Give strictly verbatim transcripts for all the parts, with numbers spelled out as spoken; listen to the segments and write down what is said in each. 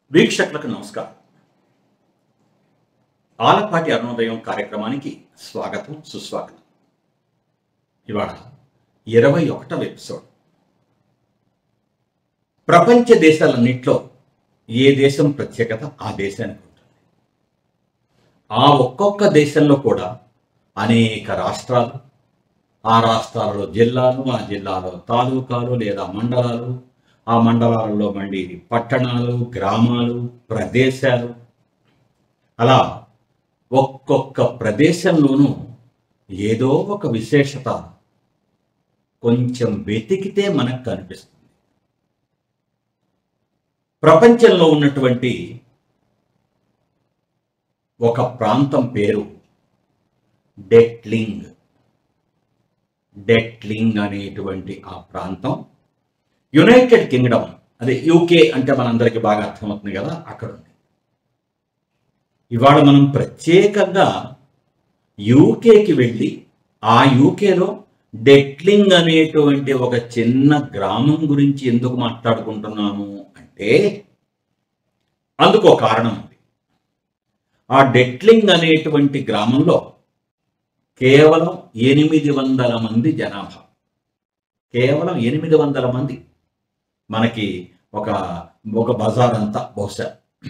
వీక్షకులకు నమస్కారం. ఆలపాటి అరుణోదయం కార్యక్రమానికి స్వాగతం, సుస్వాగతం. ఇవాళ ఇరవై ఒకటవ ఎపిసోడ్. ప్రపంచ దేశాలన్నింటిలో ఏ దేశం ప్రత్యేకత ఆ దేశానికి ఉంటుంది. ఆ ఒక్కొక్క దేశంలో కూడా అనేక రాష్ట్రాలు, ఆ రాష్ట్రాలలో జిల్లాలు, ఆ జిల్లాలో తాలూకాలు లేదా మండలాలు, ఆ మండలాలలో మళ్ళీ పట్టణాలు, గ్రామాలు, ప్రదేశాలు, అలా ఒక్కొక్క ప్రదేశంలోనూ ఏదో ఒక విశేషత కొంచెం వెతికితే మనకు కనిపిస్తుంది. ప్రపంచంలో ఉన్నటువంటి ఒక ప్రాంతం పేరు డెట్లింగ్. డెట్లింగ్ అనేటువంటి ఆ ప్రాంతం యునైటెడ్ కింగ్డమ్, అదే యూకే అంటే మనందరికీ బాగా అర్థమవుతుంది కదా, అక్కడ ఉంది. ఇవాళ మనం ప్రత్యేకంగా యూకేకి వెళ్ళి ఆ యూకేలో డెట్లింగ్ అనేటువంటి ఒక చిన్న గ్రామం గురించి ఎందుకు మాట్లాడుకుంటున్నాము అంటే అందుకు ఒక కారణం ఉంది. ఆ డెట్లింగ్ అనేటువంటి గ్రామంలో కేవలం ఎనిమిది వందల మంది జనాభా. కేవలం ఎనిమిది వందల మంది. మనకి ఒక ఒక బజార్ అంతా బహుశా.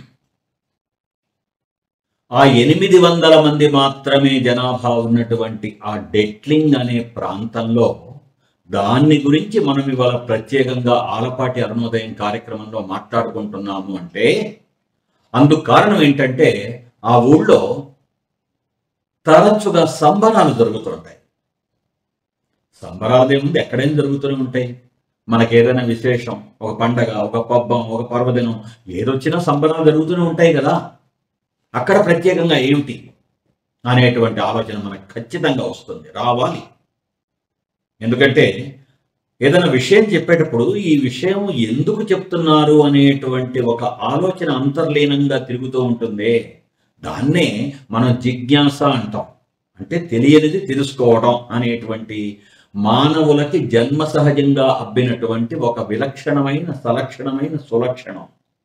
ఆ ఎనిమిది వందల మంది మాత్రమే జనాభా ఉన్నటువంటి ఆ డెట్లింగ్ అనే ప్రాంతంలో దాన్ని గురించి మనం ఇవాళ ప్రత్యేకంగా ఆలపాటి అరుణోదయం కార్యక్రమంలో మాట్లాడుకుంటున్నాము అంటే అందుకు కారణం ఏంటంటే ఆ ఊళ్ళో తరచుగా సంబరాలు జరుగుతుంటాయి. సంబరాలు ఏముంది, ఎక్కడైనా జరుగుతూనే ఉంటాయి. మనకి ఏదైనా విశేషం, ఒక పండగ, ఒక పబ్బం, ఒక పర్వదినం, ఏదొచ్చినా సంబరాలు జరుగుతూనే ఉంటాయి కదా. అక్కడ ప్రత్యేకంగా ఏమిటి అనేటువంటి ఆలోచన మనకు ఖచ్చితంగా వస్తుంది, రావాలి. ఎందుకంటే ఏదైనా విషయం చెప్పేటప్పుడు ఈ విషయం ఎందుకు చెప్తున్నారు అనేటువంటి ఒక ఆలోచన అంతర్లీనంగా తిరుగుతూ ఉంటుంది. దాన్నే మనం జిజ్ఞాస అంటాం. అంటే తెలియనిది తెలుసుకోవడం అనేటువంటి మానవులకి జన్మ సహజంగా అబ్బినటువంటి ఒక విలక్షణమైన, సలక్షణమైన, సులక్షణం.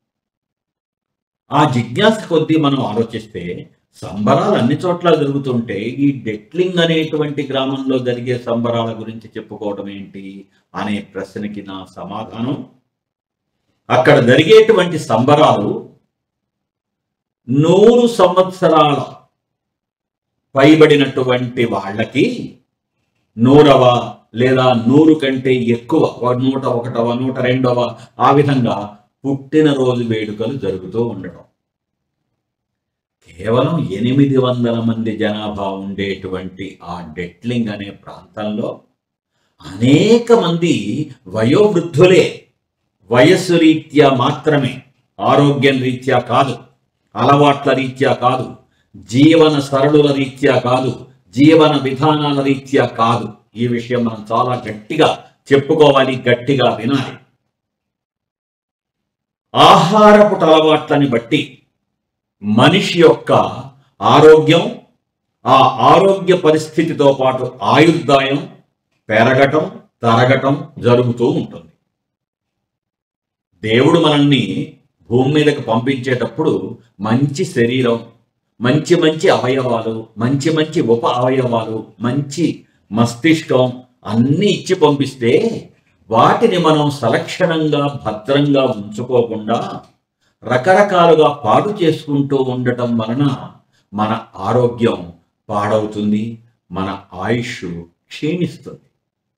ఆ జిజ్ఞాస కొద్దీ మనం ఆలోచిస్తే సంబరాలు అన్ని చోట్ల జరుగుతుంటే ఈ డెట్లింగ్ అనేటువంటి గ్రామంలో జరిగే సంబరాల గురించి చెప్పుకోవడం ఏంటి అనే ప్రశ్నకి నా సమాధానం, అక్కడ జరిగేటువంటి సంబరాలు నూరు సంవత్సరాల పైబడినటువంటి వాళ్ళకి నూరవ లేదా నూరు కంటే ఎక్కువ, నూట ఒకటవ, నూట రెండవ, ఆ విధంగా పుట్టినరోజు వేడుకలు జరుగుతూ ఉండడం. కేవలం ఎనిమిది వందల మంది జనాభా ఉండేటువంటి ఆ డెట్లింగ్ అనే ప్రాంతంలో అనేక మంది వయోవృద్ధులే. వయస్సు రీత్యా మాత్రమే, ఆరోగ్యం రీత్యా కాదు, అలవాట్ల రీత్యా కాదు, జీవన సరళుల రీత్యా కాదు, జీవన విధానాల రీత్యా కాదు. ఈ విషయం మనం చాలా గట్టిగా చెప్పుకోవాలి, గట్టిగా వినాలి. ఆహారపు అలవాట్లని బట్టి మనిషి యొక్క ఆరోగ్యం, ఆ ఆరోగ్య పరిస్థితితో పాటు ఆయుర్దాయం పెరగటం, తరగటం జరుగుతూ ఉంటుంది. దేవుడు మనల్ని భూమి మీదకి పంపించేటప్పుడు మంచి శరీరం, మంచి మంచి అవయవాలు, మంచి మంచి ఉప అవయవాలు, మంచి మస్తిష్కం అన్నీ ఇచ్చి పంపిస్తే వాటిని మనం సలక్షణంగా భద్రంగా ఉంచుకోకుండా రకరకాలుగా పాడు చేసుకుంటూ ఉండటం వలన మన ఆరోగ్యం పాడవుతుంది, మన ఆయుష్ క్షీణిస్తుంది.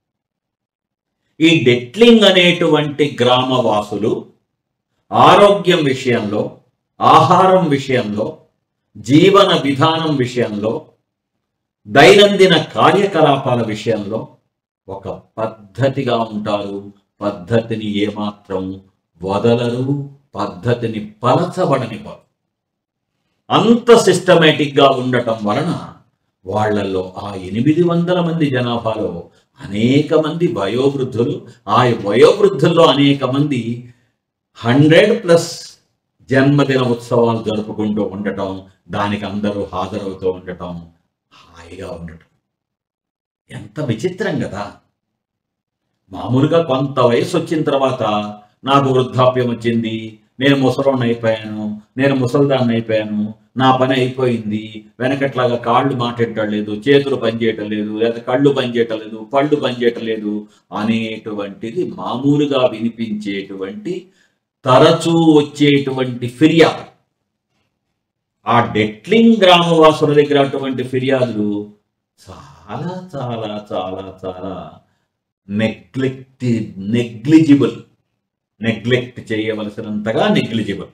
ఈ డెట్లింగ్ అనేటువంటి గ్రామవాసులు ఆరోగ్యం విషయంలో, ఆహారం విషయంలో, జీవన విధానం విషయంలో, దైనందిన కార్యకలాపాల విషయంలో ఒక పద్ధతిగా ఉంటారు. పద్ధతిని ఏమాత్రం వదలరు, పద్ధతిని పలచబడనివ్వరు. అంత సిస్టమేటిక్గా ఉండటం వలన వాళ్లలో ఆ ఎనిమిది వందల మంది జనాభాలో అనేక మంది వయోవృద్ధులు, ఆ వయోవృద్ధుల్లో అనేక మంది హండ్రెడ్ ప్లస్ జన్మదిన ఉత్సవాలు జరుపుకుంటూ ఉండటం, దానికి అందరూ హాజరవుతూ ఉండటం, హాయిగా ఉండటం. ఎంత విచిత్రం కదా. మామూలుగా కొంత వయసు వచ్చిన తర్వాత నాకు వృద్ధాప్యం వచ్చింది, నేను ముసలోడిని అయిపోయాను, నేను ముసల్దాన్ని అయిపోయాను, నా పని అయిపోయింది, వెనకట్లాగా కాళ్ళు మాట్లాడటం లేదు, చేతులు పనిచేయటం లేదు, లేదా కళ్ళు పనిచేయటం లేదు, పళ్ళు పనిచేయటం లేదు అనేటువంటిది మామూలుగా వినిపించేటువంటి తరచూ వచ్చేటువంటి ఫిర్యాదు. ఆ డెట్లింగ్ గ్రామవాసుల దగ్గర అటువంటి ఫిర్యాదులు చాలా చాలా చాలా చాలా నెగ్లెక్ట్ నెగ్లిజిబుల్ నెగ్లెక్ట్ చేయవలసినంతగా నెగ్లిజిబుల్.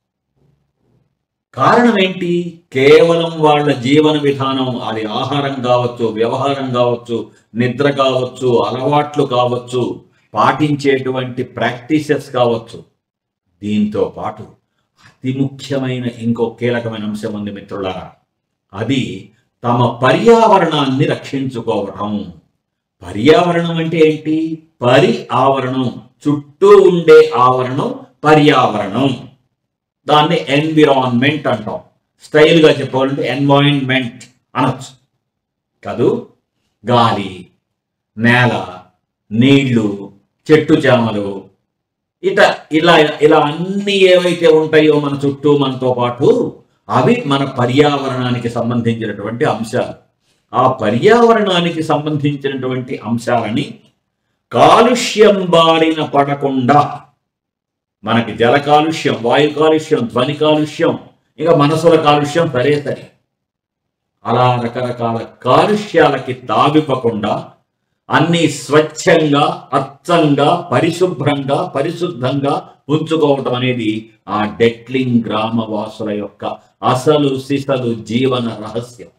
కారణం ఏంటి? కేవలం వాళ్ళ జీవన విధానం, అది ఆహారం కావచ్చు, వ్యవహారం కావచ్చు, నిద్ర కావచ్చు, అలవాట్లు కావచ్చు, పాటించేటువంటి ప్రాక్టీసెస్ కావచ్చు. దీంతో పాటు అతి ముఖ్యమైన ఇంకో కీలకమైన అంశం ఉంది మిత్రులారా, అది తమ పర్యావరణాన్ని రక్షించుకోవడం. పర్యావరణం అంటే ఏంటి? పరి ఆవరణం, చుట్టూ ఉండే ఆవరణం పర్యావరణం. దాన్ని ఎన్విరాన్మెంట్ అంటాం. స్టైల్గా చెప్పాలంటే ఎన్వైరన్మెంట్ అనొచ్చు కాదు. గాలి, నేల, నీళ్లు, చెట్టు చేమలు, ఇట ఇలా ఇలా అన్ని ఏవైతే ఉంటాయో మన చుట్టూ మనతో పాటు, అవి మన పర్యావరణానికి సంబంధించినటువంటి అంశాలు. ఆ పర్యావరణానికి సంబంధించినటువంటి అంశాలని కాలుష్యం బారిన పడకుండా, మనకి జల కాలుష్యం, వాయు కాలుష్యం, ధ్వని కాలుష్యం, ఇంకా మనసుల కాలుష్యం సరే సరే, అలా రకరకాల కాలుష్యాలకి తావివ్వకుండా అన్ని స్వచ్ఛంగా, అచ్చంగా, పరిశుభ్రంగా, పరిశుద్ధంగా ఉంచుకోవటం అనేది ఆ డెట్లింగ్ గ్రామవాసుల యొక్క అసలు సిసలు జీవన రహస్యం.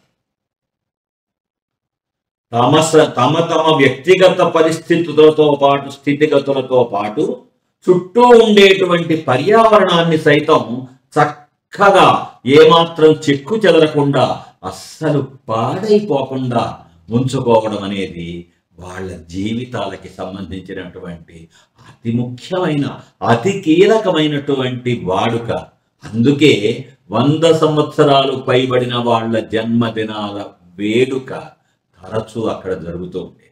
తమస తమ తమ వ్యక్తిగత పరిస్థితులతో పాటు, స్థితిగతులతో పాటు చుట్టూ ఉండేటువంటి పర్యావరణాన్ని సైతం చక్కగా ఏమాత్రం చెక్కు చెదరకుండా, అస్సలు పాడైపోకుండా ఉంచుకోవడం అనేది వాళ్ళ జీవితాలకి సంబంధించినటువంటి అతి ముఖ్యమైన, అతి కీలకమైనటువంటి వాడుక. అందుకే వంద సంవత్సరాలు పైబడిన వాళ్ళ జన్మదినాల వేడుక తరచూ అక్కడ జరుగుతూ ఉండేది.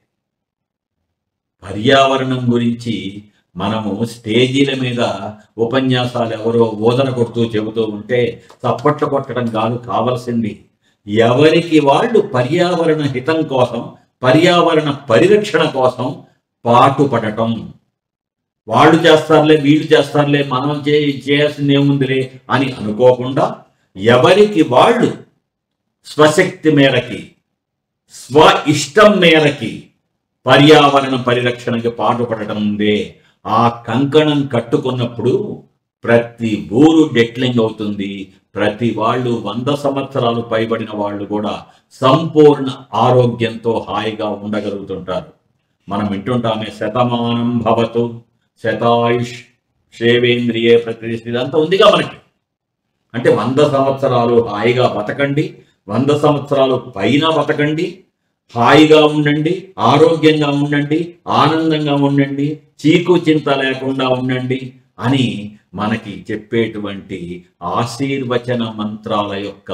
పర్యావరణం గురించి మనము స్టేజీల మీద ఉపన్యాసాలు ఎవరో ఓదన కొడుతూ చెబుతూ ఉంటే చప్పట్లు కొట్టడం కాదు కావలసింది. ఎవరికి వాళ్ళు పర్యావరణ హితం కోసం, పర్యావరణ పరిరక్షణ కోసం పాటుపడటం. వాళ్ళు చేస్తారులే, వీళ్ళు చేస్తారులే, మనం చే చేయాల్సింది ఏముందిలే అని అనుకోకుండా, ఎవరికి వాళ్ళు స్వశక్తి మేరకి, స్వ ఇష్టం మేరకి పర్యావరణ పరిరక్షణకి పాటుపడటం ఉందే, ఆ కంకణం కట్టుకున్నప్పుడు ప్రతి ఊరు డెట్లింగ్ అవుతుంది. ప్రతి వాళ్ళు, వంద సంవత్సరాలు పైబడిన వాళ్ళు కూడా సంపూర్ణ ఆరోగ్యంతో హాయిగా ఉండగలుగుతుంటారు. మనం వింటుంటామే శతమానం భవతు శతాయుష్ శేవేంద్రియే ప్రతిష్ఠిత, ఇదంతా ఉందిగా మనకి. అంటే వంద సంవత్సరాలు హాయిగా బతకండి, వంద సంవత్సరాలు పైన బతకండి, హాయిగా ఉండండి, ఆరోగ్యంగా ఉండండి, ఆనందంగా ఉండండి, చీకు చింత లేకుండా ఉండండి అని మనకి చెప్పేటువంటి ఆశీర్వచన మంత్రాల యొక్క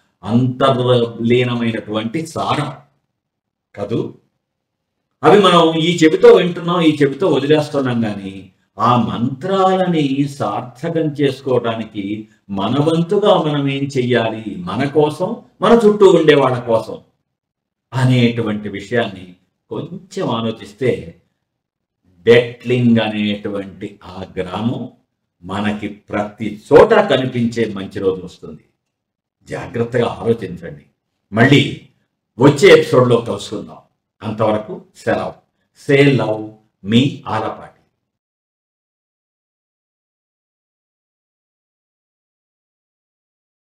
అంతర్లీనమైనటువంటి సారం కదూ. అవి మనం ఈ చెవితో వింటున్నాం, ఈ చెవితో వదిలేస్తున్నాం, కానీ ఆ మంత్రాలని సార్థకం చేసుకోవడానికి మన వంతుగా మనం ఏం చెయ్యాలి, మన కోసం, మన చుట్టూ ఉండే వాళ్ళ కోసం అనేటువంటి విషయాన్ని కొంచెం ఆలోచిస్తే డెట్లింగ్ అనేటువంటి ఆ గ్రామం మనకి ప్రతి చోట కనిపించే మంచి రోజు వస్తుంది. జాగ్రత్తగా ఆలోచించండి. మళ్ళీ వచ్చే ఎపిసోడ్లో కలుసుకుందాం. అంతవరకు సెలవు. సే లవ్ మీ ఆలపాటి.